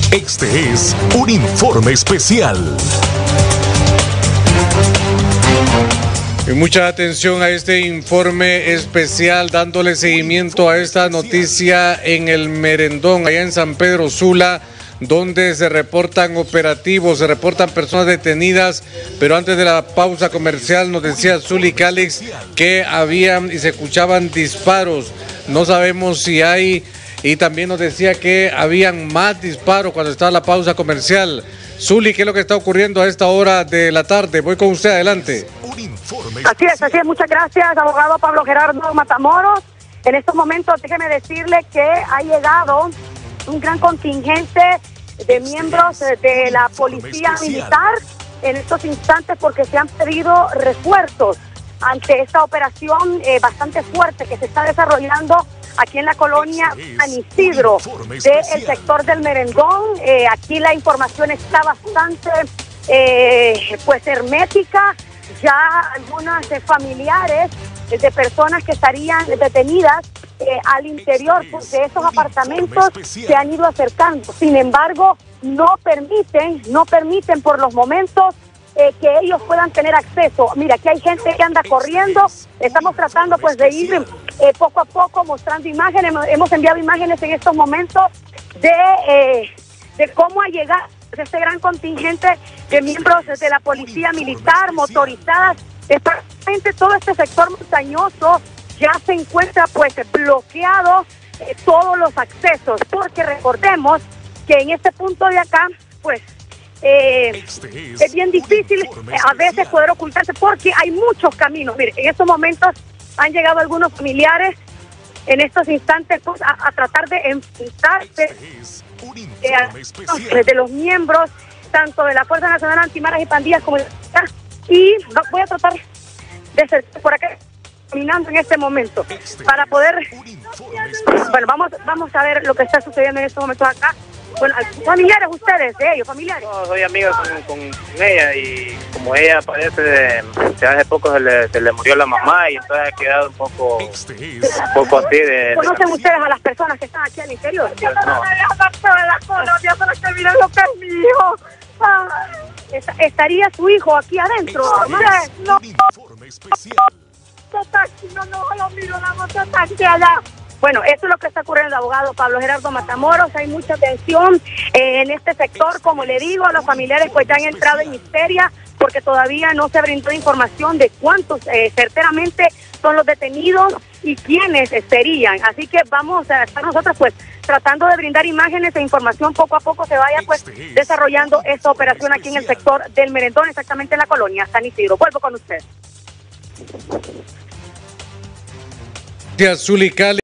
Este es un informe especial. Y mucha atención a este informe especial, dándole seguimiento a esta noticia en el Merendón, allá en San Pedro Sula, donde se reportan operativos, se reportan personas detenidas, pero antes de la pausa comercial nos decía Zuli Calix que habían y se escuchaban disparos. No sabemos si hay, y también nos decía que habían más disparos cuando estaba la pausa comercial. Zuli, ¿qué es lo que está ocurriendo a esta hora de la tarde? Voy con usted, adelante. Así es, muchas gracias, abogado Pablo Gerardo Matamoros. En estos momentos, déjeme decirle que ha llegado un gran contingente de miembros de la policía militar en estos instantes porque se han pedido refuerzos ante esta operación bastante fuerte que se está desarrollando aquí en la colonia San Isidro del sector del Merendón. Aquí la información está bastante pues hermética. Ya algunas familiares de personas que estarían detenidas al interior de esos apartamentos se han ido acercando. Sin embargo, no permiten por los momentos que ellos puedan tener acceso. Mira, aquí hay gente que anda corriendo. Estamos tratando pues de ir poco a poco mostrando imágenes. Hemos enviado imágenes en estos momentos de cómo ha llegado este gran contingente de miembros de la policía militar motorizadas. Prácticamente todo este sector montañoso ya se encuentra pues bloqueado todos los accesos, porque recordemos que en este punto de acá pues es bien difícil a veces poder ocultarse porque hay muchos caminos. Mire, en estos momentos han llegado algunos familiares en estos instantes pues, a tratar de enfrentarse de los miembros tanto de la Fuerza Nacional Antimaras y Pandillas como de y voy a tratar de ser por acá caminando en este momento para poder bueno, vamos a ver lo que está sucediendo en estos momentos acá. Bueno, familiares ustedes, de ellos, familiares. No, soy amigo con ella y como ella parece hace poco se le murió la mamá y entonces ha quedado un poco así de... ¿Conocen ustedes a las personas que están aquí al interior? No. Miren lo que es mi hijo. ¿Estaría su hijo aquí adentro? No, lo miro, la moto está aquí allá. Bueno, esto es lo que está ocurriendo, abogado Pablo Gerardo Matamoros. Hay mucha tensión en este sector, como le digo, los familiares pues ya han entrado en histeria porque todavía no se brindó información de cuántos certeramente son los detenidos y quiénes serían. Así que vamos a estar nosotros pues tratando de brindar imágenes e información poco a poco se vaya pues desarrollando esta operación aquí en el sector del Merendón, exactamente en la colonia San Isidro. Vuelvo con usted. Gracias, Zuli Calix.